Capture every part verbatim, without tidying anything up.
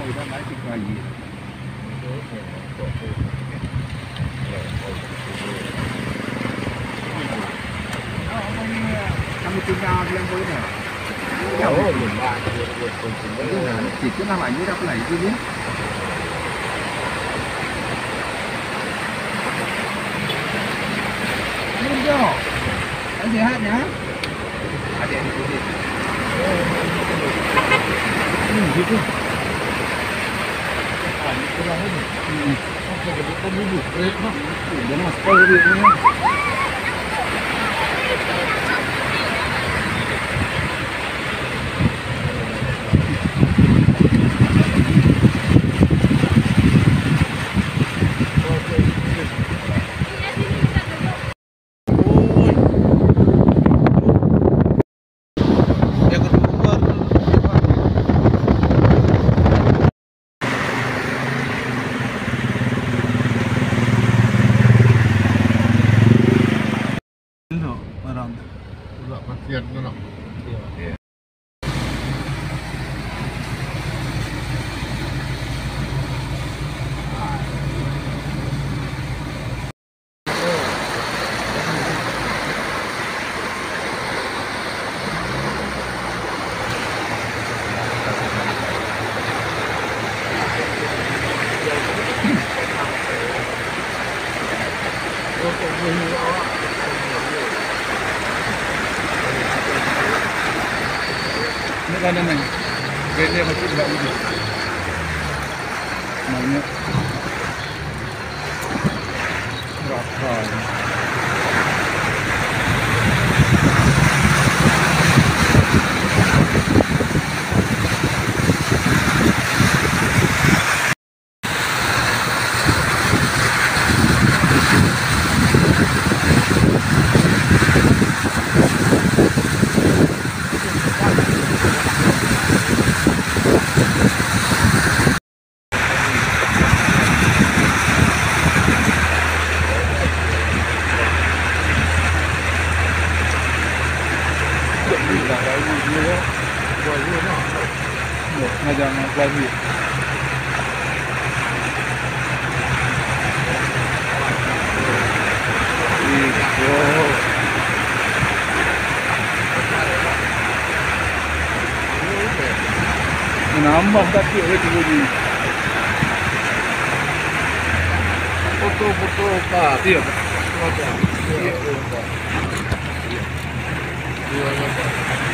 ngồi đó lấy cái quay gì kamu tinggal yang boleh dah. Oh, lembah. Sikit lah lagi dah pelai tu ni. Ini dia. Anh sehat ya? Ada di sini. Hmm, gitu. Ah, ini kurang ni. Hmm. Apa dia bukan dulu? Kereta mah. Dia nak sekolah dia ni. Pula pasien tu nak. Ya. Ini kan ni, dia masih tidak uji. Namanya berapa? Ngajak lagi. Nambah tapi oleh tiga ni. Foto-foto apa? Iya. Iya. Iya. Iya.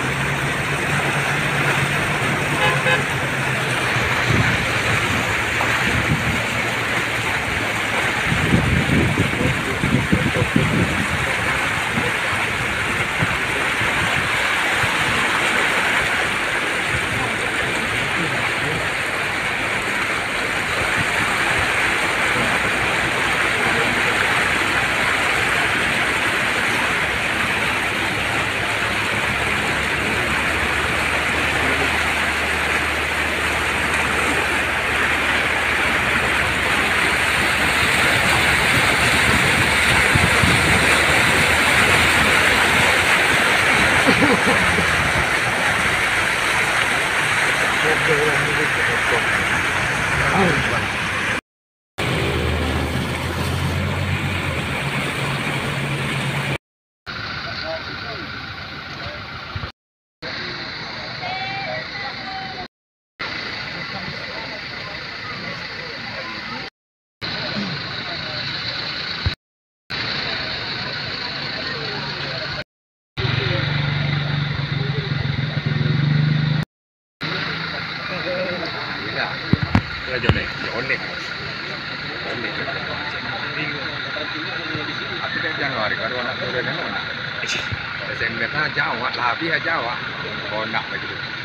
Jonek, jonek, jonek. Aku dah jangan hari kalau nak turun mana? Saya mereka jauh, lah, dia jauh. Kau nak lagi tu.